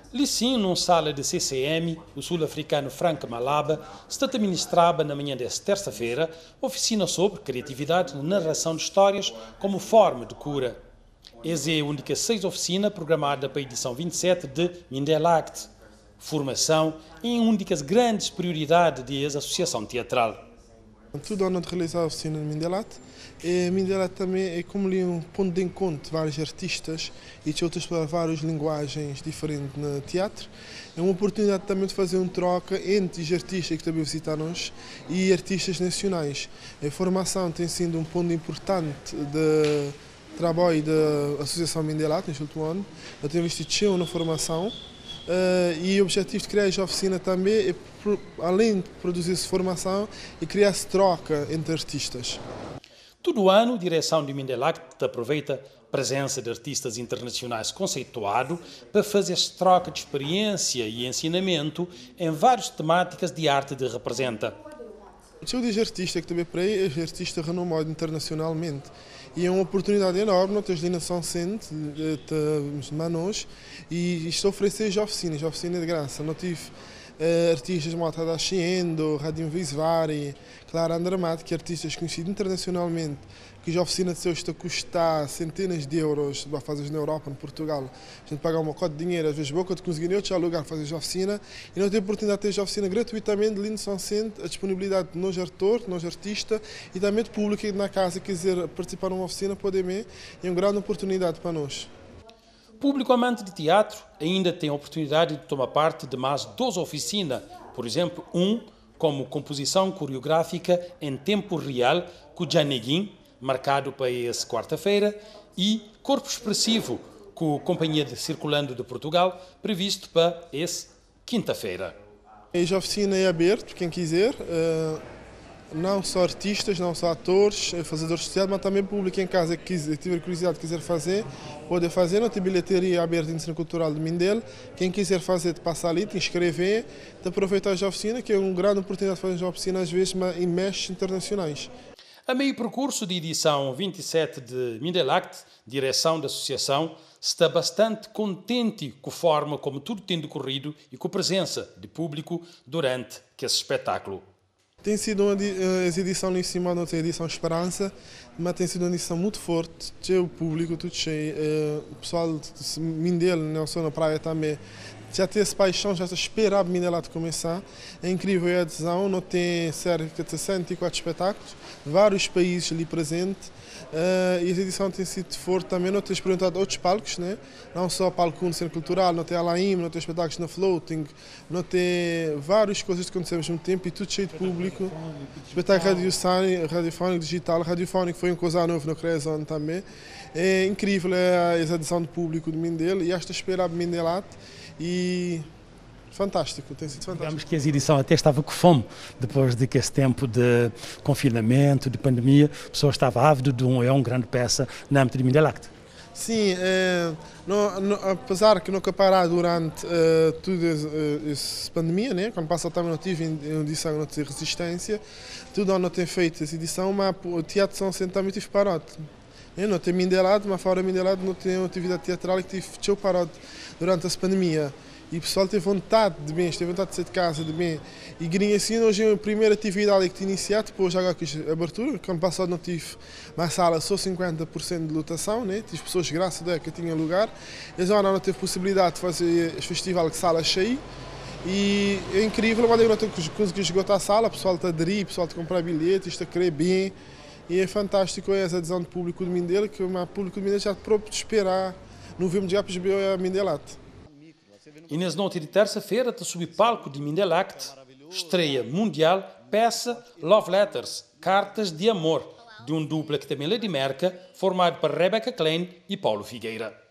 Licim, numa sala de CCM, o sul-africano Frank Malaba, está administrada na manhã desta terça-feira oficina sobre criatividade na narração de histórias como forma de cura. Essa é a única 6 oficina programada para a edição 27 de Mindelact. Formação é uma das grandes prioridades da Associação Teatral. Tudo ano de realizar a oficina de Mindelact. E Mindelact também é como um ponto de encontro de vários artistas e de outras várias linguagens diferentes no teatro. É uma oportunidade também de fazer uma troca entre os artistas que também visitam-nos e artistas nacionais. A formação tem sido um ponto importante de trabalho da Associação Mindelact neste último ano. Eu tenho investido na formação. E o objetivo de criar esta oficina também é, além de produzir essa formação, é criar essa troca entre artistas. Todo ano, a direção de Mindelact aproveita a presença de artistas internacionais conceituados para fazer essa troca de experiência e ensinamento em várias temáticas de arte que representa. Eu digo artista que também para aí é artista renomado internacionalmente e é uma oportunidade enorme. Nós temos ali na São Centro, de Manos, e estou a oferecer as oficinas de graça. Nós tive artistas como Alta da Chiendo, Radim Visvari, Clara Andramat, que artistas conhecidos internacionalmente, que a oficina de seus está a custar centenas de euros para fazer na Europa, em Portugal. A gente paga uma cota de dinheiro, às vezes boca de conseguir outro lugar para fazer a oficina, e nós temos a oportunidade de ter a oficina gratuitamente ali no São Centro, a disponibilidade de nós atores, de nós artistas e também de público que na casa quiser participar de uma oficina pode ir, é uma grande oportunidade para nós. O público amante de teatro ainda tem a oportunidade de tomar parte de mais 2 oficinas, por exemplo, como composição coreográfica em tempo real com o Janeguin, marcado para essa quarta-feira, e corpo expressivo com a Companhia de Circulando de Portugal, previsto para essa quinta-feira. A oficina é aberta, quem quiser. Não só artistas, não só atores, fazedores de teatro, mas também público em casa que tiver curiosidade, quiser fazer, pode fazer. Não tem bilheteria aberta no Centro Cultural de Mindelo. Quem quiser fazer, de passar ali, de inscrever, de aproveitar a oficina, que é uma grande oportunidade de fazer a oficina, às vezes, em mestres internacionais. A meio percurso de edição 27 de Mindelact, direção da associação, está bastante contente com a forma como tudo tem decorrido e com a presença de público durante esse espetáculo. Tem sido uma edição em cima da nossa edição Esperança, mas tem sido uma edição muito forte, cheio o público, tudo cheio. O pessoal de Mindelo, não só na praia também, já tem essa paixão, já espera a Mindelact começar. É incrível a adesão, não tem cerca de 64 espetáculos, vários países ali presentes. E a edição tem sido forte também, não tem experimentado outros palcos, né? Não só palco no Centro Cultural, não tem Alaim, não tem espetáculos na Floating, não tem várias coisas que acontecem ao mesmo tempo e tudo cheio de público. Espetáculo radiofónico, digital, radiofónico foi uma coisa nova na Creazone também. É incrível a adesão do público de Mindelo e esta espera a Mindelact e fantástico, tem sido fantástico. Digamos que a edição até estava com fome, depois de que esse tempo de confinamento, de pandemia, a pessoa estava ávida de uma grande peça na âmbito de Mindelact. Sim, apesar que nunca parar durante toda essa pandemia, né? Quando passou também não tive edição, não tive resistência, tudo não tem feito essa edição, mas o Teatro São Centro também tive parado. Não tem Mindelact, mas fora Mindelact não tem atividade teatral que tive parado durante essa pandemia. E o pessoal teve vontade de bem, teve vontade de sair de casa de bem. E Grinha assim, hoje é a primeira atividade que te iniciar, depois já fiz a abertura, quando passado não tive na sala só 50% de lotação, né? Tive pessoas, graças a Deus, que tinham lugar. Eles agora não teve possibilidade de fazer o festival de sala cheia. E é incrível, mas eu consegui esgotar a sala, o pessoal está a aderir, o pessoal está a comprar bilhetes, está a querer bem. E é fantástico essa adesão do público de Mindelo, que o público de Mindelo já próprio de esperar no filme de Gapos a Mindelact. E nessa noite de terça-feira, está sob palco de Mindelact, estreia mundial, peça Love Letters, Cartas de Amor, de um dupla que também é de Merca, formado por Rebecca Klein e Paulo Figueira.